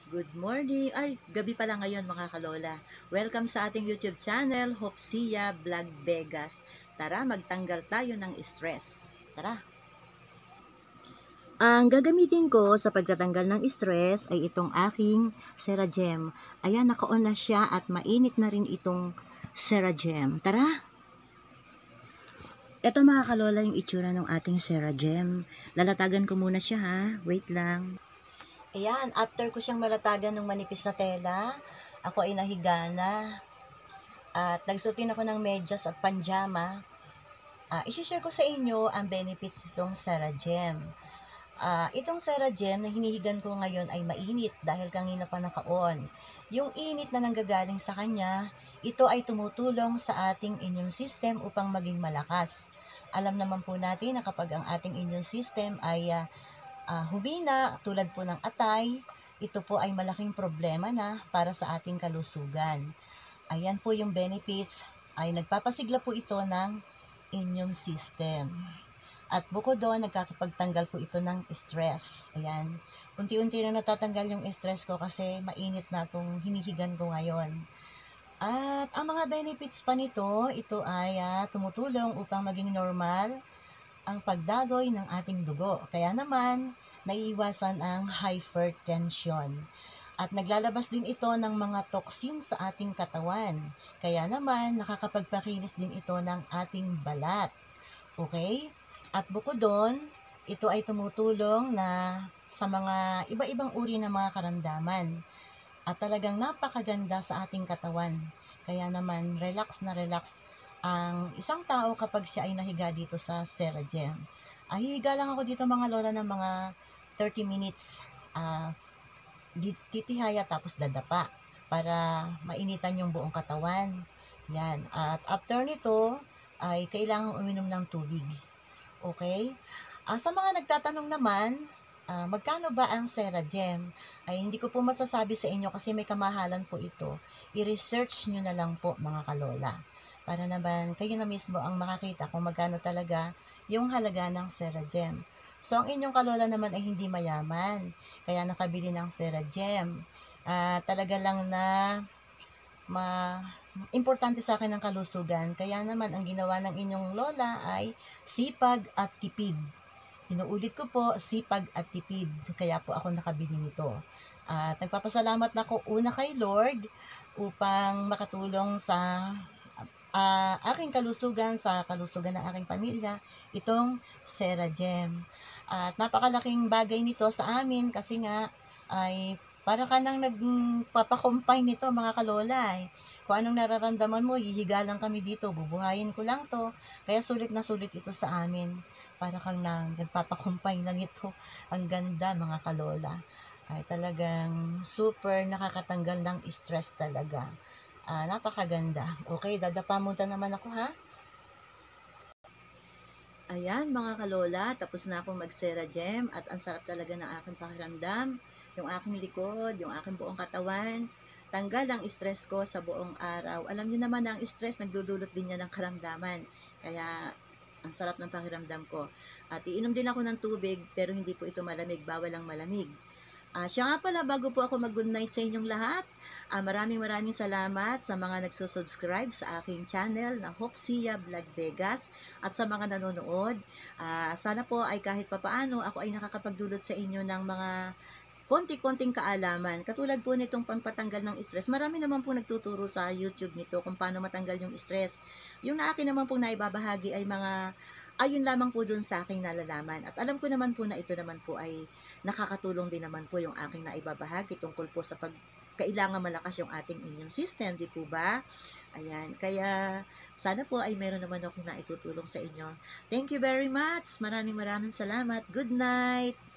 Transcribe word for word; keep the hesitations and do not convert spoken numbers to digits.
Good morning! Ay, gabi pala ngayon mga kalola. Welcome sa ating YouTube channel, Hopsia Vlog Vegas. Tara, magtanggal tayo ng stress. Tara! Ang gagamitin ko sa pagtatanggal ng stress ay itong aking Ceragem. Ayan, naka-on na siya at mainit na rin itong Ceragem. Tara! Ito mga kalola yung itsura ng ating Ceragem. Lalatagan ko muna siya ha. Wait lang. Ayan, after ko siyang malatagan ng manipis na tela, ako ay nahiga na. At nagsutin ako ng medyas at panjama. Uh, isishare ko sa inyo ang benefits nitong Ceragem. Uh, itong Ceragem na hinihigan ko ngayon ay mainit dahil kanina pa naka-on. Yung init na nanggagaling sa kanya, ito ay tumutulong sa ating immune system upang maging malakas. Alam naman po natin na kapag ang ating immune system ay uh, uh, humina, tulad po ng atay, ito po ay malaking problema na para sa ating kalusugan. Ayan po yung benefits, ay nagpapasigla po ito ng immune system. At bukod doon, nagkakapagtanggal po ito ng stress. Ayan, unti-unti na natatanggal yung stress ko kasi mainit na itong hinihigan ko ngayon. At ang mga benefits pa nito, ito ay uh, tumutulong upang maging normal ang pagdagoy ng ating dugo. Kaya naman, naiiwasan ang hypertension. At naglalabas din ito ng mga toxin sa ating katawan. Kaya naman, nakakapagpakinis din ito ng ating balat. Okay? At bukod doon, ito ay tumutulong na sa mga iba-ibang uri ng mga karamdaman. At talagang napakaganda sa ating katawan. Kaya naman, relax na relax ang isang tao kapag siya ay nahiga dito sa Ceragem. Ah, hihiga lang ako dito mga lola ng mga thirty minutes. Uh, titihaya tapos dadapa para mainitan yung buong katawan. Yan. At after nito, ay kailangan uminom ng tubig. Okay? Uh, sa mga nagtatanong naman, Uh, magkano ba ang Ceragem? Ay hindi ko po masasabi sa inyo kasi may kamahalan po ito. I-research nyo na lang po mga kalola. Para naman kayo na mismo ang makakita kung magkano talaga yung halaga ng Ceragem. So ang inyong kalola naman ay hindi mayaman. Kaya nakabili ng Ceragem. Uh, talaga lang na ma importante sa akin ang kalusugan. Kaya naman ang ginawa ng inyong lola ay sipag at tipid. Inuulit ko po, sipag at tipid. Kaya po ako nakabili nito. At nagpapasalamat na ako una kay Lord upang makatulong sa uh, aking kalusugan, sa kalusugan ng aking pamilya, itong Ceragem. At napakalaking bagay nito sa amin kasi nga ay para ka nang nagpapakumpay nito mga kalola. Eh. Kung anong nararamdaman mo, hihiga lang kami dito, bubuhayin ko lang to. Kaya sulit na sulit ito sa amin. Para kang nang nagpapakumpay lang ito. Ang ganda mga kalola. Ay talagang super nakakatanggal ng stress talaga. Ah, napakaganda. Okay, dadapa muna naman ako ha. Ayan mga kalola, tapos na akong mag-Ceragem at ang sarap talaga ng aking pakiramdam. Yung aking likod, yung aking buong katawan. Tanggal ang stress ko sa buong araw. Alam niyo naman na ang stress, nagdudulot din niya ng karamdaman. Kaya ang sarap ng pakiramdam ko. At iinom din ako ng tubig, pero hindi po ito malamig, bawal ang malamig. Uh, siya nga pala, bago po ako mag-good night sa inyong lahat, uh, maraming maraming salamat sa mga nagsusubscribe sa aking channel na Hopsia Vlog Vegas at sa mga nanonood. Uh, sana po ay kahit papaano ako ay nakakapagdulot sa inyo ng mga konti-konting kaalaman. Katulad po nitong pangpatanggal ng stress. Marami naman po nagtuturo sa YouTube nito kung paano matanggal yung stress. Yung na akin naman po naibabahagi ay mga ayun lamang po dun sa aking nalalaman. At alam ko naman po na ito naman po ay nakakatulong din naman po yung aking naibabahagi tungkol po sa pag kailangan malakas yung ating immune system, di po ba? Ayan, kaya sana po ay meron naman akong naitutulong sa inyo. Thank you very much. Maraming maraming salamat. Good night.